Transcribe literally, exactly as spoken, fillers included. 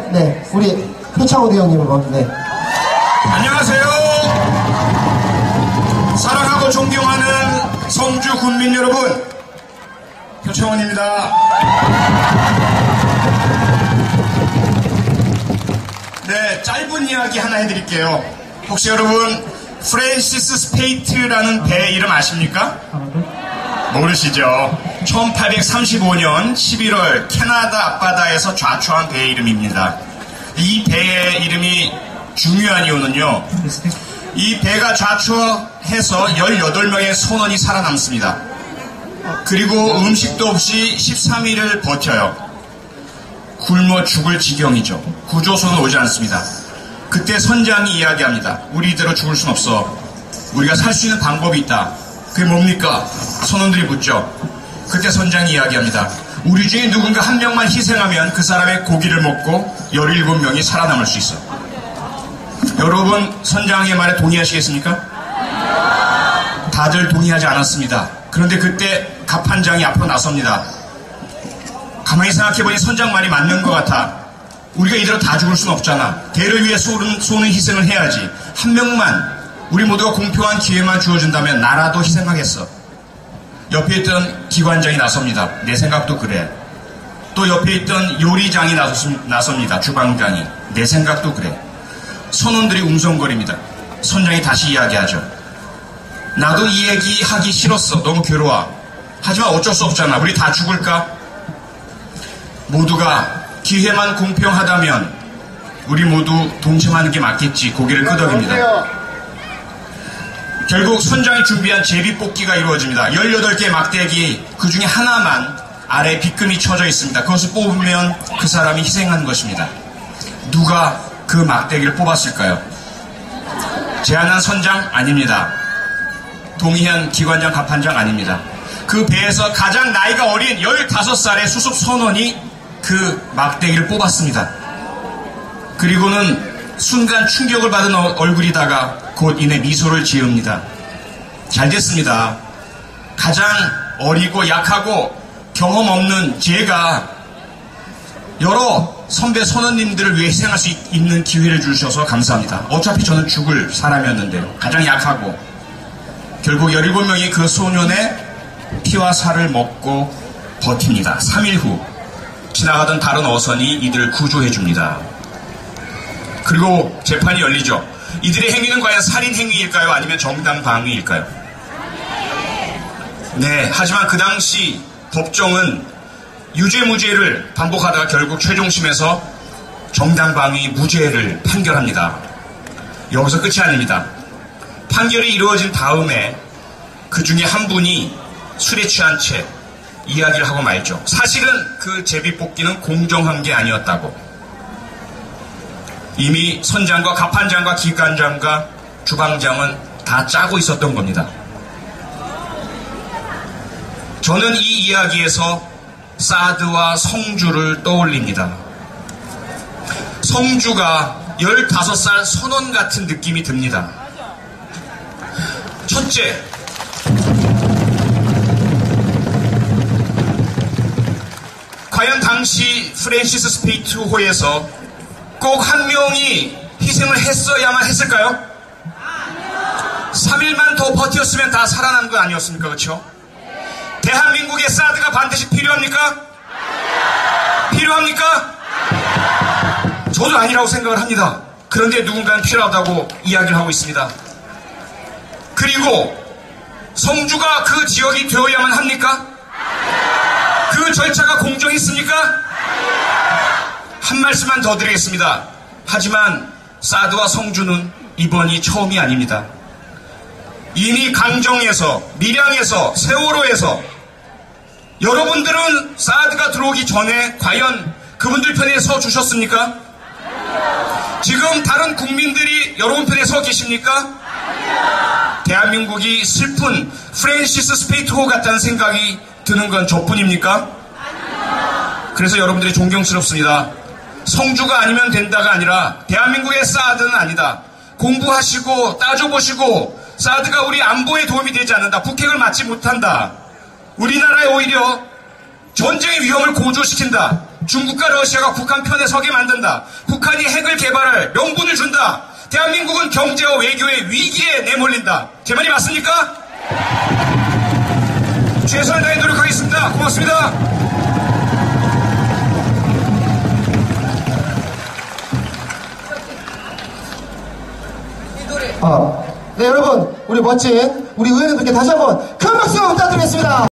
네, 우리 표창호 대형님을 먼저, 네. 안녕하세요. 사랑하고 존경하는 성주 군민 여러분, 표창원입니다. 네, 짧은 이야기 하나 해드릴게요. 혹시 여러분 프랜시스 스페이트라는 배 이름 아십니까? 모르시죠? 천팔백삼십오 년 십일월 캐나다 앞바다에서 좌초한 배의 이름입니다. 이 배의 이름이 중요한 이유는요, 이 배가 좌초해서 열여덟 명의 선원이 살아남습니다. 그리고 음식도 없이 십삼 일을 버텨요. 굶어 죽을 지경이죠. 구조선은 오지 않습니다. 그때 선장이 이야기합니다. 우리 이대로 죽을 순 없어. 우리가 살 수 있는 방법이 있다. 그게 뭡니까? 선원들이 묻죠. 그때 선장이 이야기합니다. 우리 중에 누군가 한 명만 희생하면 그 사람의 고기를 먹고 열일곱 명이 살아남을 수 있어. 여러분, 선장의 말에 동의하시겠습니까? 다들 동의하지 않았습니다. 그런데 그때 갑판장이 앞으로 나섭니다. 가만히 생각해보니 선장 말이 맞는 것 같아. 우리가 이대로 다 죽을 순 없잖아. 대를 위해 쏘는, 쏘는 희생을 해야지. 한 명만, 우리 모두가 공평한 기회만 주어준다면 나라도 희생하겠어. 옆에 있던 기관장이 나섭니다. 내 생각도 그래. 또 옆에 있던 요리장이 나섭니다. 주방장이. 내 생각도 그래. 선원들이 웅성거립니다. 선장이 다시 이야기하죠. 나도 이 얘기 하기 싫었어. 너무 괴로워. 하지만 어쩔 수 없잖아. 우리 다 죽을까? 모두가 기회만 공평하다면 우리 모두 동참하는 게 맞겠지. 고개를 끄덕입니다. 결국 선장이 준비한 제비뽑기가 이루어집니다. 열여덟 개의 막대기, 그 중에 하나만 아래에 빗금이 쳐져 있습니다. 그것을 뽑으면 그 사람이 희생한 것입니다. 누가 그 막대기를 뽑았을까요? 제안한 선장? 아닙니다. 동의한 기관장, 갑판장? 아닙니다. 그 배에서 가장 나이가 어린 열다섯 살의 수습 선원이 그 막대기를 뽑았습니다. 그리고는 순간 충격을 받은 얼굴이다가 곧 이내 미소를 지읍니다. 잘 됐습니다. 가장 어리고 약하고 경험 없는 제가 여러 선배 선원님들을 위해 희생할 수 있는 기회를 주셔서 감사합니다. 어차피 저는 죽을 사람이었는데요. 가장 약하고. 결국 열일곱 명이 그 소년의 피와 살을 먹고 버팁니다. 삼 일 후 지나가던 다른 어선이 이들을 구조해줍니다. 그리고 재판이 열리죠. 이들의 행위는 과연 살인 행위일까요? 아니면 정당방위일까요? 네, 하지만 그 당시 법정은 유죄무죄를 반복하다가 결국 최종심에서 정당방위 무죄를 판결합니다. 여기서 끝이 아닙니다. 판결이 이루어진 다음에 그 중에 한 분이 술에 취한 채 이야기를 하고 말죠. 사실은 그 제비뽑기는 공정한 게 아니었다고. 이미 선장과 갑판장과 기관장과 주방장은 다 짜고 있었던 겁니다. 저는 이 이야기에서 사드와 성주를 떠올립니다. 성주가 열다섯 살 선원 같은 느낌이 듭니다. 첫째, 과연 당시 프랜시스 스페이트호에서 꼭 한 명이 희생을 했어야만 했을까요? 삼 일만 더 버텼으면 다 살아난 거 아니었습니까? 그렇죠? 대한민국에 사드가 반드시 필요합니까? 필요합니까? 저도 아니라고 생각을 합니다. 그런데 누군가는 필요하다고 이야기를 하고 있습니다. 그리고 성주가 그 지역이 되어야만 합니까? 그 절차가 공정했습니까? 한 말씀만 더 드리겠습니다. 하지만 사드와 성주는 이번이 처음이 아닙니다. 이미 강정에서, 밀양에서, 세월호에서 여러분들은 사드가 들어오기 전에 과연 그분들 편에 서 주셨습니까? 지금 다른 국민들이 여러분 편에 서 계십니까? 대한민국이 슬픈 프랜시스 스페이트호 같다는 생각이 드는 건 저뿐입니까? 그래서 여러분들이 존경스럽습니다. 성주가 아니면 된다가 아니라 대한민국의 사드는 아니다. 공부하시고 따져보시고 사드가 우리 안보에 도움이 되지 않는다. 북핵을 막지 못한다. 우리나라에 오히려 전쟁의 위험을 고조시킨다. 중국과 러시아가 북한 편에 서게 만든다. 북한이 핵을 개발할 명분을 준다. 대한민국은 경제와 외교의 위기에 내몰린다. 제 말이 맞습니까? 최선을 다해 노력하겠습니다. 고맙습니다. 아, 네, 여러분, 우리 멋진 우리 의원님들께 다시 한번 큰 박수 부탁드리겠습니다.